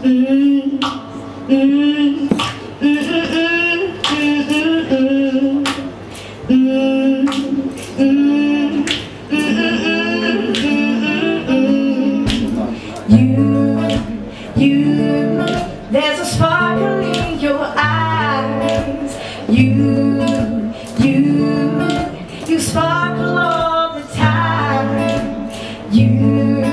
mm, mm, there's a sparkle in your eyes. You sparkle all the time. You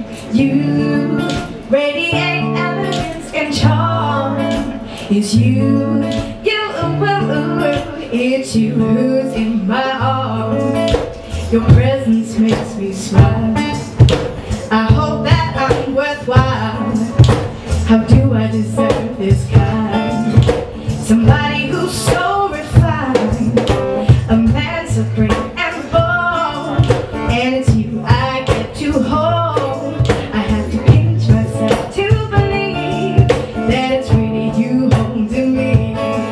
radiate elegance and charm. It's you, it's you who's in my arms. Your presence makes me smile. I hope that I'm worthwhile. How do I deserve this kind? Somebody who's so refined, a man so great and bold, and it's you I get to hold. I have to pinch myself to believe that it's really you holding me.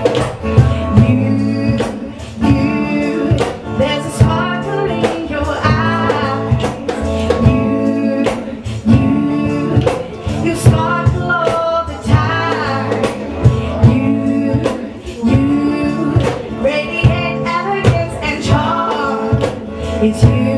There's a sparkle in your eyes. You sparkle all the time. You radiate elegance and charm. It's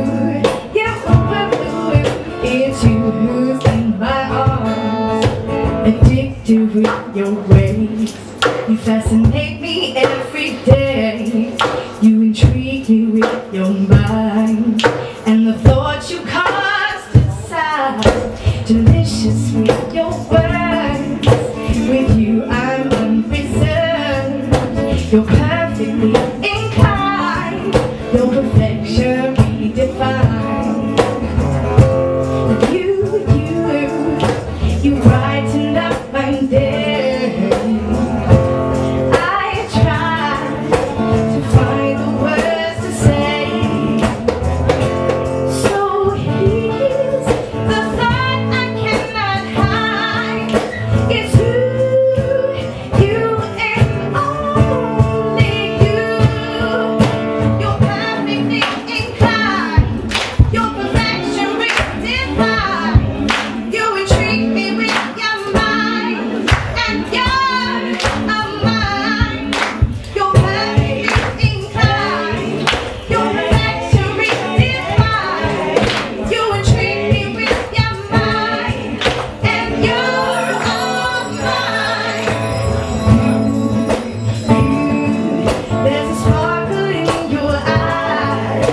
it's you who's in my arms. Addicted with your ways, you fascinate me every day. You intrigue me with your mind, and the thoughts you cast aside. Delicious with your words. With you I'm unreserved. You're perfectly inclined. Your perfection redefined. You brightened up my day. I tried to find the words to say. So here's the thought I cannot hide. It's you and only you. You're perfectly inclined. Your perfection redefined. You intrigue me with your mind, and you're a mine. You're perfectly inclined. Your perfection redefined. You intrigue me with your mind, and you're all mine. There's a sparkle in your eyes.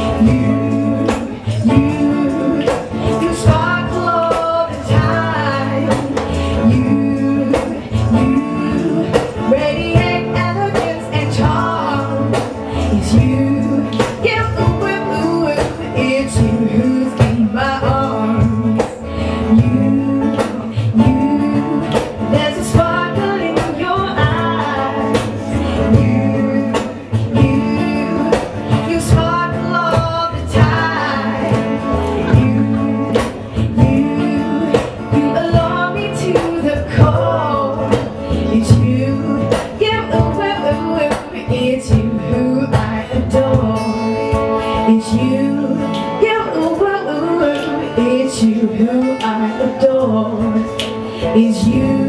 You sparkle all the time. You radiate elegance and charm. It's you, it's you who's in my arms. There's a sparkle in your eyes. You sparkle all the time. You allure me to the core. It's you, it's you who I adore. It's you, it's you who I adore. It's you.